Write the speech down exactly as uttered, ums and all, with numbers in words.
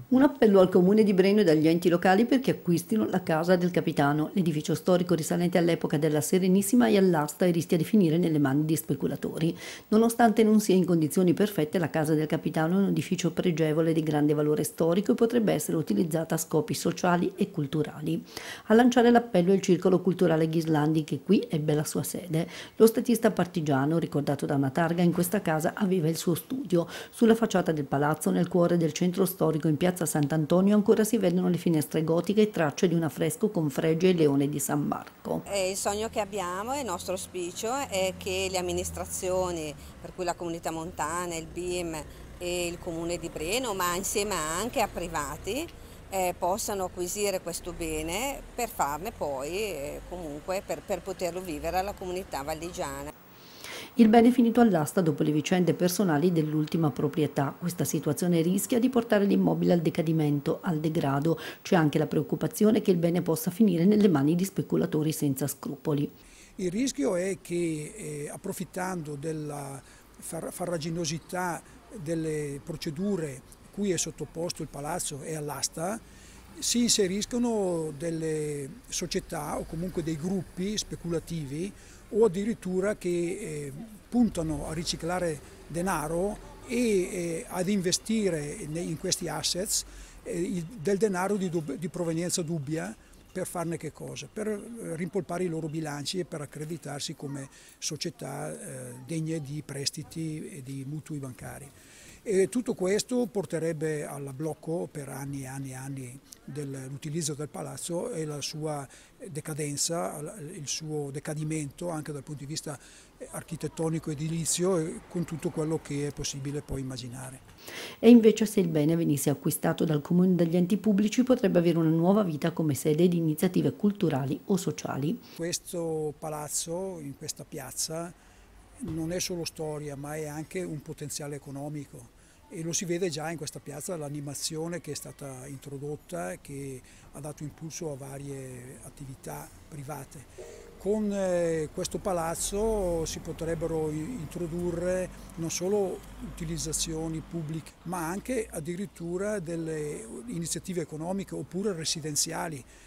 Un appello al comune di Breno e dagli enti locali perché acquistino la Casa del Capitano, l'edificio storico risalente all'epoca della Serenissima è all'asta e rischia di finire nelle mani di speculatori. Nonostante non sia in condizioni perfette, la Casa del Capitano è un edificio pregevole di grande valore storico e potrebbe essere utilizzata a scopi sociali e culturali. A lanciare l'appello è il Circolo Culturale Ghislandi che qui ebbe la sua sede. Lo statista partigiano, ricordato da una targa, in questa casa aveva il suo studio. Sulla facciata del palazzo, nel cuore del centro storico in piazza Sant'Antonio, ancora si vedono le finestre gotiche e tracce di un affresco con Fregio e Leone di San Marco. E il sogno che abbiamo e il nostro auspicio è che le amministrazioni, per cui la comunità montana, il B I M e il comune di Breno, ma insieme anche a privati, eh, possano acquisire questo bene per farne poi eh, comunque per, per poterlo vivere alla comunità valdigiana. Il bene è finito all'asta dopo le vicende personali dell'ultima proprietà. Questa situazione rischia di portare l'immobile al decadimento, al degrado. C'è anche la preoccupazione che il bene possa finire nelle mani di speculatori senza scrupoli. Il rischio è che, eh, approfittando della far farraginosità delle procedure cui è sottoposto il palazzo e all'asta, si inseriscono delle società o comunque dei gruppi speculativi o addirittura che eh, puntano a riciclare denaro e eh, ad investire in questi assets eh, del denaro di, di provenienza dubbia. Per farne che cosa? Per rimpolpare i loro bilanci e per accreditarsi come società eh, degne di prestiti e di mutui bancari. E tutto questo porterebbe al blocco per anni e anni e anni dell'utilizzo del palazzo e la sua decadenza, il suo decadimento anche dal punto di vista architettonico edilizio, con tutto quello che è possibile poi immaginare. E invece se il bene venisse acquistato dal comune e dagli enti pubblici potrebbe avere una nuova vita come sede di iniziative culturali o sociali. Questo palazzo in questa piazza non è solo storia, ma è anche un potenziale economico e lo si vede già in questa piazza l'animazione che è stata introdotta e che ha dato impulso a varie attività private. Con eh, questo palazzo si potrebbero introdurre non solo utilizzazioni pubbliche, ma anche addirittura delle iniziative economiche oppure residenziali.